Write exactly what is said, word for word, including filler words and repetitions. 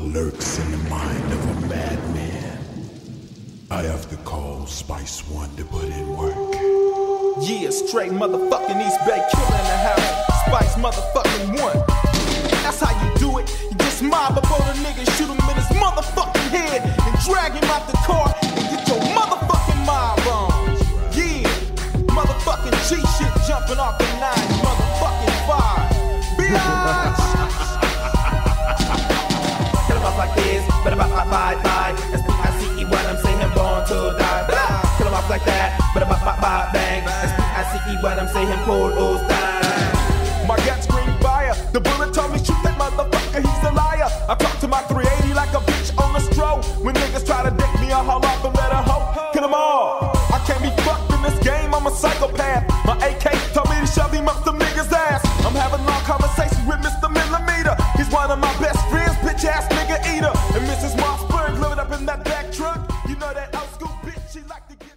lurks in the mind of a madman. I have to call Spice One to put in work. Yeah, straight motherfucking East Bay killer in the house. Spice motherfucking One. That's how you do it. You just mob up on a nigga, shoot him in his motherfucking head, and drag him out the car and get your motherfucking mob on. Yeah, motherfucking G shit jumping off the nine, motherfucking five. Bitch! Kill him off like this, better bye bye bye bye. S P I C E one, I'm saying born to die. Blah. Kill him off like that, better bye bye bye bang. S P I C E one, I'm saying pull those down. My gut scream fire. The bullet told me shoot that motherfucker, he's a liar. I talk to my three eighty like a bitch on a stroll. When niggas try to deck me, I haul off and let her hoe. Kill them all. I can't be fucked in this game, I'm a psychopath. My A K told me to shove him up some niggas' ass. I'm having long conversations with Mister Millimeter. He's one of my best friends, bitch ass nigga eater. And Missus Mossberg living up in that back truck. You know that old school bitch, she like to get it.